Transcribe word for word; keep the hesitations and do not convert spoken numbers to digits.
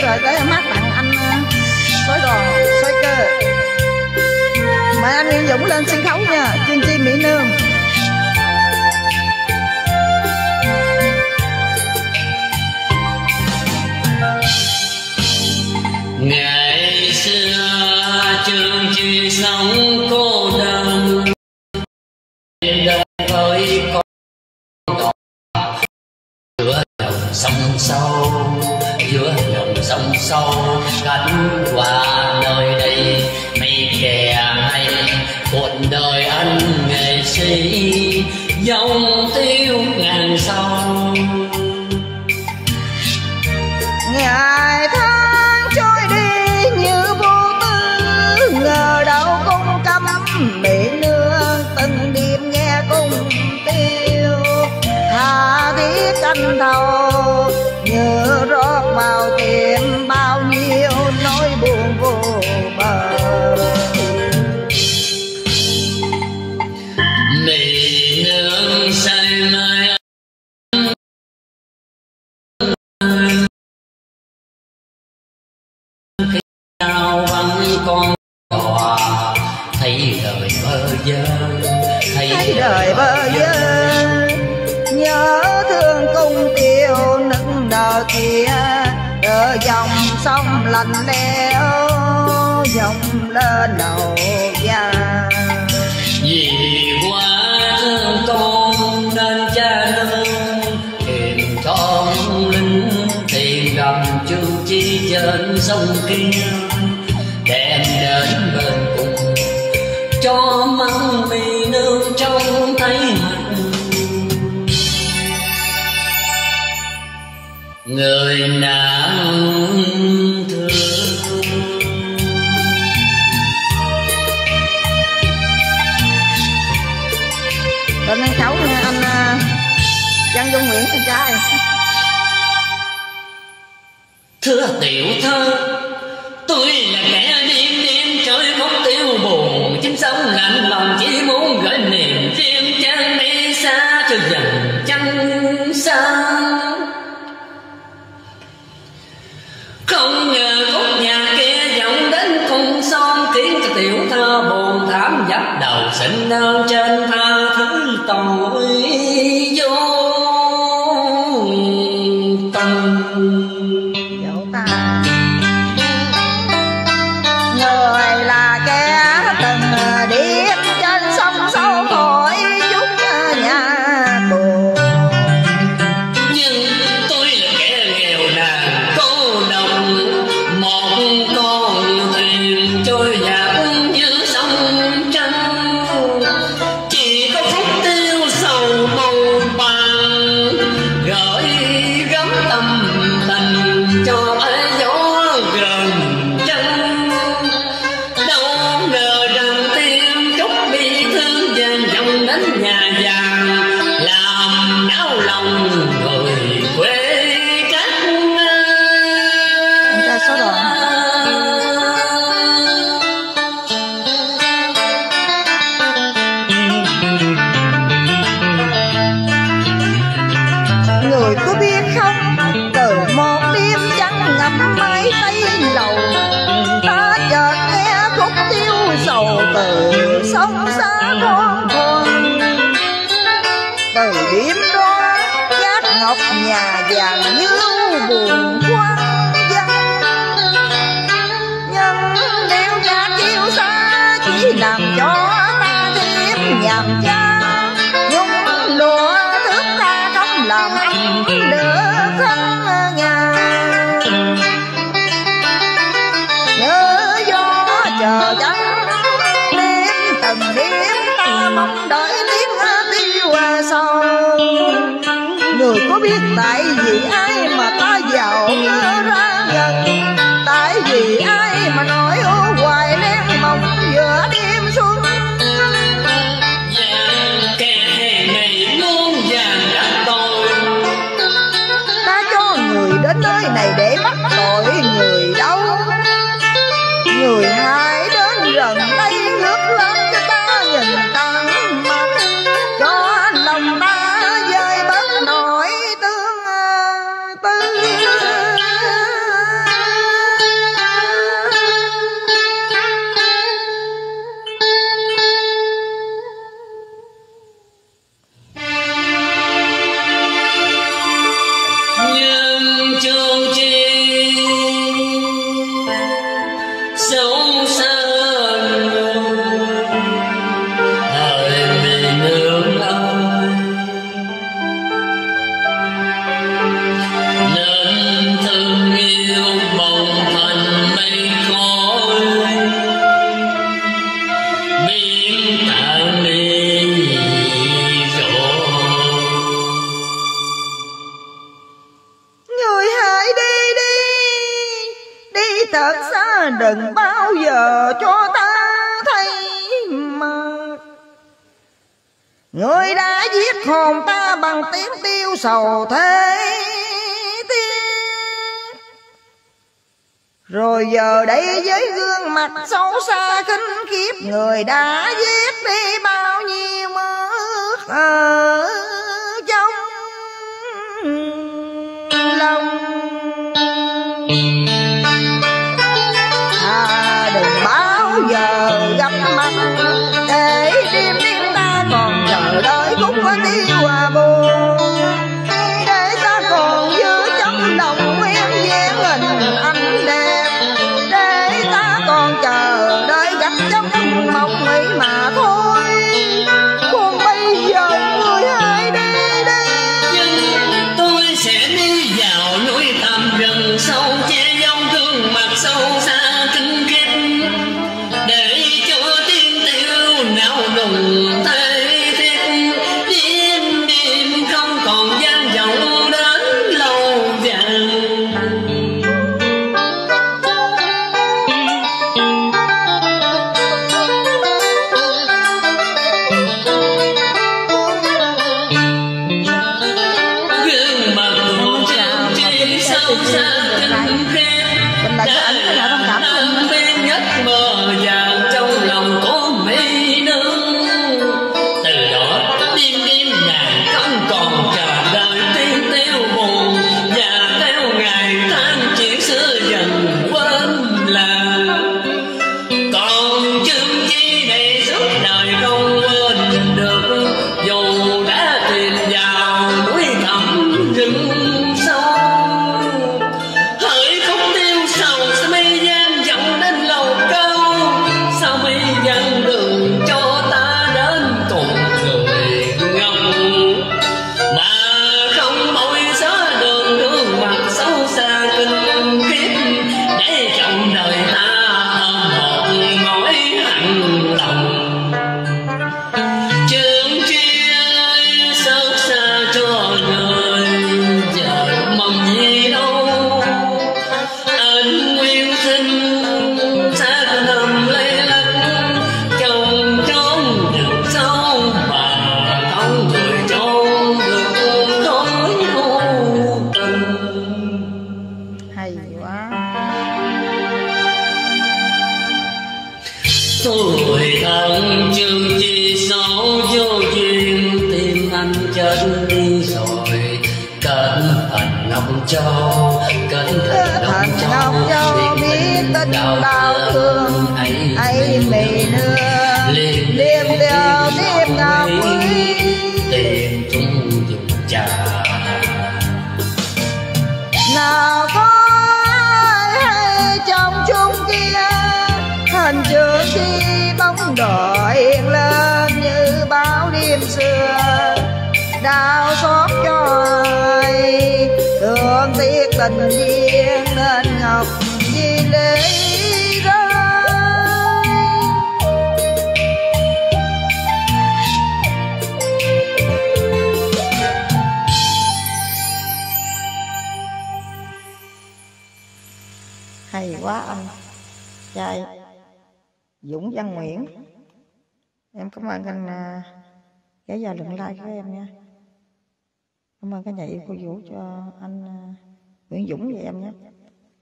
rồi tới mắt tặng anh sói đòn sói cơ. Mời anh Nguyễn Dũng lên sân khấu nha, chương chi Mỹ Nương. Ngày xưa chương chi sống cô đơn, đời với con đò giữa dòng sông sâu, giữa dòng sông sâu cánh qua nơi đây mây kè hay cuộc đời anh nghệ sĩ dòng tiêu ngàn sông. Ngày tháng trôi đi như vô tư, ngờ đâu cung cấm Mỹ Nương từng đêm nghe cung tiêu. Tha thiết canh thầu như rót vào tim bao nhiêu nỗi buồn vô bờ. Mỹ Nương say mê khi nào vắng con đò, thấy đời bơ vơ, thấy, thấy đời bơ vơ. Nhớ thương cung tiêu nức nở kia, đỡ dòng sông lạnh lẽo dòng lên đầu da. vì quá thương con nên cha nương tìm cho linh tìm gặp chương chi trên sông kia, đem đến bên cùng cho mắt Mỹ Nương trông thấy mặt người nàng thương. Lên anh cháu nha anh Văn Dung Nguyễn anh trai. Thưa tiểu thơ, tôi là kẻ đêm đêm trời khóc tiêu buồn, chính sống lạnh lòng chỉ muốn gửi niềm riêng chân đi xa cho dần chân xa. Không ngờ khúc nhạc kia vọng đến cùng son, khiến cho tiểu thơ buồn thảm dập đầu xin ơn trên tha thứ tội vô tâm. Dẫu ta người là kẻ từng điên trên sông sâu khỏi chút nhà tù, nhưng tôi là kẻ nghèo nàn cô độc, một con thuyền trôi dạt giữa sông trăng, chỉ có phút tiêu sầu màu vàng gợi gắm tâm tình cho bãi gió gần chân. Đâu ngờ rằng tim khúc bi thương dần dòng đến nhà vàng, làm náo lòng người quê cách. anh ta số đòn. Người có biết không, từ một đêm trắng ngắm mái tây lầu, ta chợt nghe khúc tiêu sầu từ sông xa con thôn. Từ đêm đó giác ngọc nhà vàng như buồn quang vắng, nhưng nếu cha chiêu xa chỉ làm cho ta thêm nhàm chán, nhung lụa thước ta trong lòng anh đỡ thân nhà. Nhớ gió chờ trắng đêm từng đêm ta mong đợi tiếng tiêu sầu. Người có biết tại vì ai mà ta giàu ra gần, tại vì ai mà nỗi ô hoài len mộng giữa đêm xuân. Vàng kẻ này muốn vàng đã tôi, Ta cho người đến nơi này để bắt tội người đâu, người hại đến gần đây ngước lên cho ta nhìn tận mắt, cho lòng ta vơi bớt nỗi thương. Người đã giết hồn ta bằng tiếng tiêu sầu thế tiếc. Rồi giờ đây với gương mặt xấu xa khinh khiếp, người đã giết đi bao nhiêu mơ ở trong lòng. À, đừng bao giờ gặp mặt để đêm đêm ta còn chờ đợi khúc có tiêu hòa buồn, để ta còn giữ trong lòng nguyên vẹn hình ảnh đẹp, để ta còn chờ đợi gặp trong mộng nghĩ mà thôi. Còn bây giờ người hãy đi đi. Nhưng tôi sẽ đi vào núi thẳm rừng sâu, che giấu gương mặt sâu xa kinh khiếp, để cho tiếng tiêu não đùng thay thiết. Đêm đêm không còn gian vọng đến lâu dài. Gương mặt của trang trí sâu xa kinh khiếp, đang bên nhất mờ vàng trong lòng có mỹ nữ. Từ đó đêm đêm nàng không còn chờ đợi tiếng tiêu buồn, và theo ngày tháng chỉ xưa dần quên làng. Còn chương chi để suốt đời không quên được, dù đã tìm vào núi thẳm rừng sâu. Hỡi khúc tiêu sầu sao mây gian vọng đến lầu cao, sao mây gian đường cho ta đến cùng người ngông, mà không môi xóa đường gương mặt xấu xa kinh khiếp, để trong đời ta ôm một mối hận lòng. Chương chia xót xa cho người giờ mong gì đâu, anh nguyên sinh xác nằm lây lắc trong chốn rừng sâu, mà không người trốn được khói vô tình. Hay quá. Tôi thân chương chi xấu vô duyên, tim anh chết đi rồi. Kết thành Ngọc Châu, kết thành Thành Ngọc Châu biết tin đau thương ấy mì nữa, liềm tiêu tiếp ngọc quý tìm chung dùng trà. nào có ai hay trong chúng kia, hình trường chi bóng đỏ hiện lên như bao đêm xưa. Đau xót cho ai thương tiếc tình duyên, nên ngọc vì lễ rơi. Hay quá anh trai Dũng Văn Nguyễn. Em cảm ơn anh ghé vào lượm like của em nha. Cảm ơn cả nhà yêu cô Vũ cho anh Nguyễn Dũng và em nhé.